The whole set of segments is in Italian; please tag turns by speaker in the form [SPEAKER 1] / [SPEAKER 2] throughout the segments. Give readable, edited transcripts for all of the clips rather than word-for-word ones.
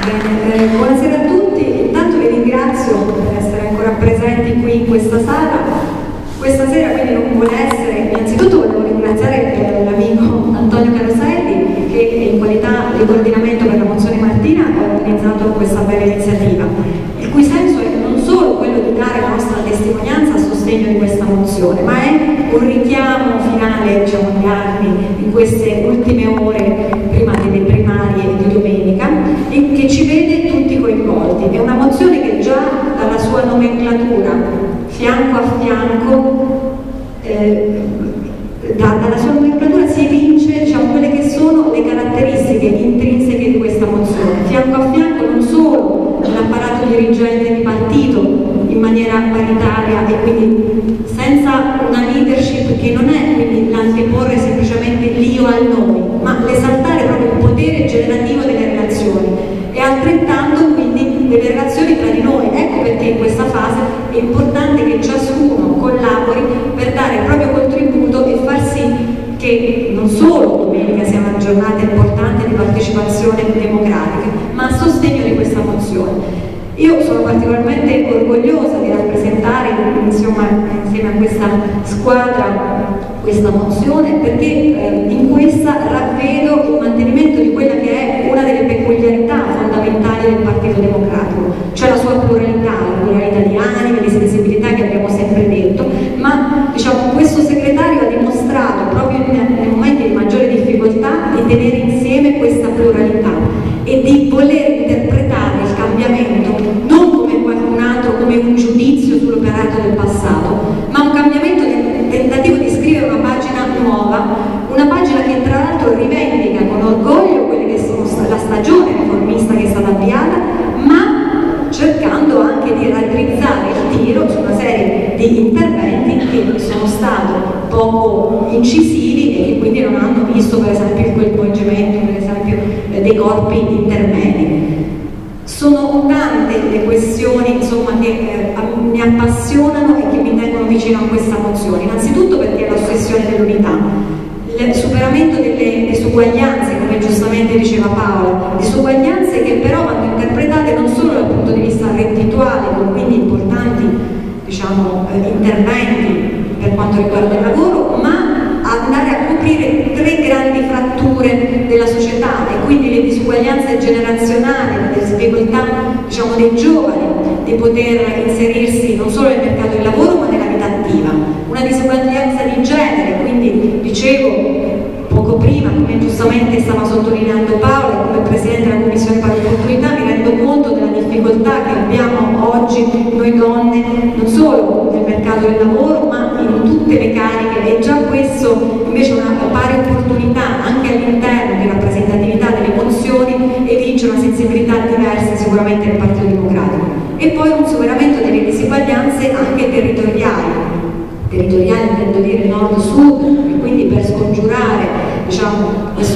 [SPEAKER 1] Buonasera a tutti, intanto vi ringrazio per essere ancora presenti qui in questa sala. Questa sera quindi non vuole essere, innanzitutto volevo ringraziare l'amico Antonio Caroselli che in qualità di coordinamento per la mozione Martina ha organizzato questa bella iniziativa, il cui senso è non solo quello di dare la nostra testimonianza a sostegno di questa mozione, ma è un richiamo finale, diciamo, agli anni, in queste ultime ore prima delle primarie di domenica, e che ci vede tutti coinvolti. È una mozione che già dalla sua nomenclatura, fianco a fianco, dalla sua nomenclatura si evince, diciamo, quelle che sono le caratteristiche intrinseche di questa mozione. Fianco a fianco non solo l'apparato dirigente di partito in maniera paritaria e quindi senza una leadership che non è quindi l'anteporre semplicemente l'io al noi, ma l'esaltare proprio il potere generativo delle relazioni e altrettanto quindi delle relazioni tra di noi. Ecco perché in questa fase è importante che ciascuno collabori per dare il proprio contributo e far sì che non solo domenica sia una giornata importante di partecipazione democratica, ma a sostegno di questa mozione. Io sono particolarmente orgogliosa di rappresentare insieme a questa squadra questa mozione, perché in questa ravvedo il mantenimento di quella che è una delle peculiarità fondamentali del Partito Democratico, cioè la sua pluralità, la pluralità di anime, di sensibilità che abbiamo sempre detto, ma diciamo questo segretario ha dimostrato proprio nei momenti di maggiore difficoltà di tenere insieme questa pluralità e di voler interpretare il cambiamento non come qualcun altro, come un giudizio sull'operato del passato, ma un cambiamento nel tentativo di scrivere una pagina nuova, una pagina che tra l'altro rivendica con orgoglio quelle che sono la stagione riformista che è stata avviata, ma cercando anche di raddrizzare il tiro su una serie di interventi che sono stati poco incisivi e che quindi non hanno visto per esempio il coinvolgimento per esempio dei corpi intermedi. Sono tante le questioni insomma, che mi appassionano e che mi tengono vicino a questa mozione, innanzitutto perché è l'ossessione dell'unità, il superamento delle disuguaglianze, come giustamente diceva Paola, disuguaglianze che però vanno interpretate non solo dal punto di vista reddituale, con quindi importanti diciamo, interventi per quanto riguarda il lavoro, ma andare a coprire tre grandi fratture della società e quindi le disuguaglianze generazionali, le difficoltà diciamo, dei giovani di poter inserirsi non solo nel mercato del lavoro ma nella vita attiva, una disuguaglianza di genere, quindi dicevo poco prima, come giustamente stava sottolineando Paola, come Presidente della Commissione Pari Opportunità mi rendo conto della difficoltà che abbiamo oggi noi donne, non solo nel mercato del lavoro, ma in tutte le cariche, e già questo invece è una pari opportunità anche all'interno di rappresentatività delle mozioni evince una sensibilità diversa sicuramente nel Partito Democratico. E poi un superamento delle disuguaglianze anche territoriali intendo dire nord-sud, e quindi per scongiurare diciamo,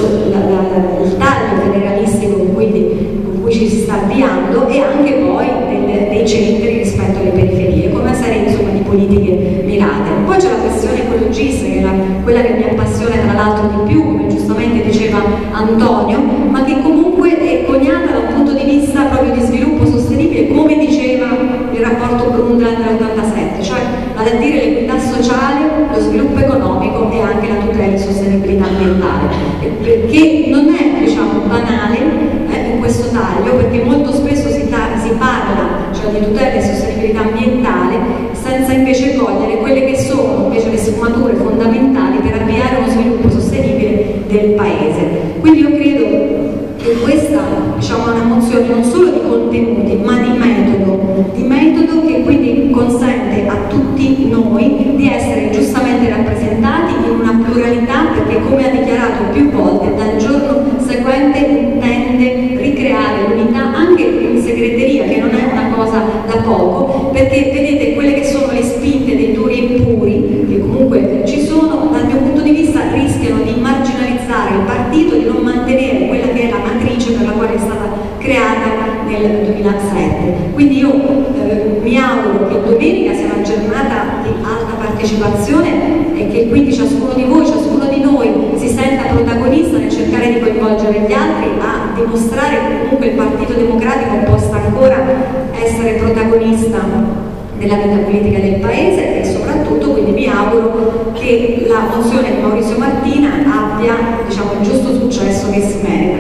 [SPEAKER 1] il taglio federalistico con cui ci si sta avviando e anche poi dei centri rispetto alle periferie, come una serie insomma, di politiche mirate. Poi c'è la questione ecologistica, quella che mi appassiona tra l'altro di più, come giustamente diceva Antonio, ma che comunque è coniata da un punto di vista proprio di sviluppo sostenibile, come diceva il rapporto Brundtland dell'87, cioè vale a dire l'equità sociale, lo sviluppo economico e anche la tutela e sostenibilità ambientale, perché non è diciamo, banale in questo taglio, perché molto spesso si parla cioè, di tutela e sostenibilità ambientale senza invece cogliere quelle che sono invece le sfumature fondamentali per avviare uno sviluppo sostenibile del Paese. Quindi io credo che questa diciamo, è una mozione non solo di contenuti ma di metodo che quindi consente a tutti noi di essere giustamente rappresentati in una pluralità, perché come ha dichiarato più volte dal giorno seguente intende ricreare l'unità anche in segreteria, che non è una cosa da poco, perché vedete quelle che sono le spinte dei duri e puri che comunque ci sono, dal mio punto di vista rischiano di marginalizzare il partito, di non mantenere quella che è la matrice per la quale è stata creata nel 2007. Quindi io mi auguro che domenica sia una giornata di alta partecipazione e che quindi ciascuno di voi, ciascuno di noi si senta protagonista nel cercare di coinvolgere gli altri a dimostrare che comunque il Partito Democratico possa ancora essere protagonista della vita politica del Paese, e soprattutto quindi mi auguro che la mozione di Maurizio Martina abbia, diciamo, il giusto successo che si merita.